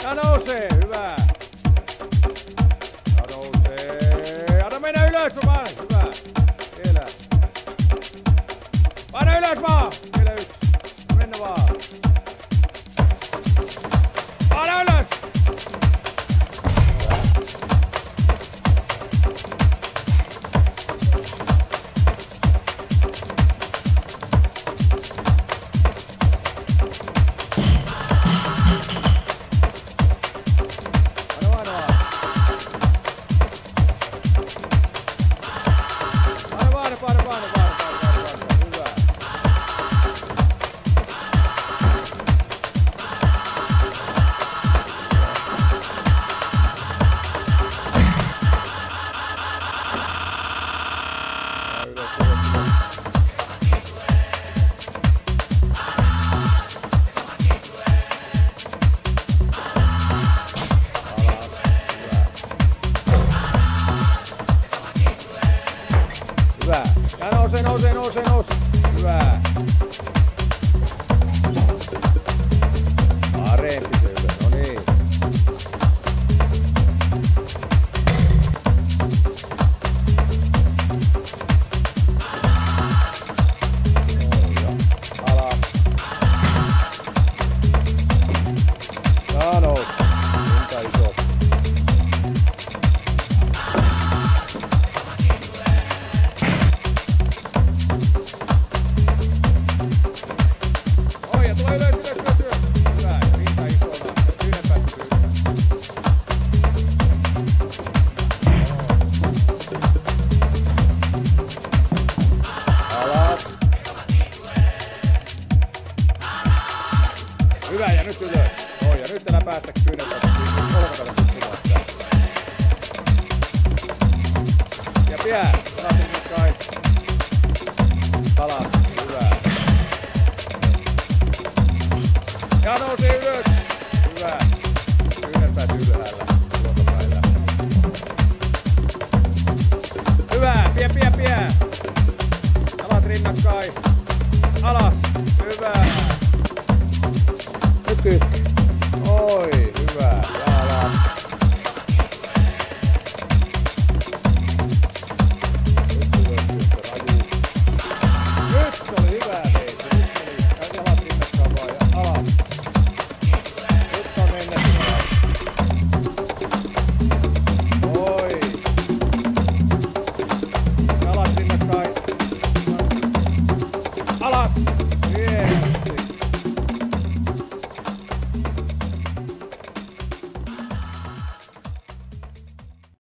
Ja nousee, hyvä. Ja nousee. Anna mennä ylös vaan, hyvä. Vielä. Paina ylös vaan. Vielä yksi. Mennä vaan. Paina ylös. Hyvä. Ja nouse. Hyvä. Parempi se ylös. No niin. Alas. Ja nouse. Rinta iso. Hyvä, ja nyt ylös. Oi, ja nyt enää päästä kyyneltä. Kolmantella kuvasta. Ja pian. Saatiin nyt kai. Alas. Hyvä. Ja nousee ylös. Hyvä. Kyynelpäät ylhäällä. Luotapäillä. Hyvä. Pian. Alat rinnakkain. Alas. Hyvä. Nyt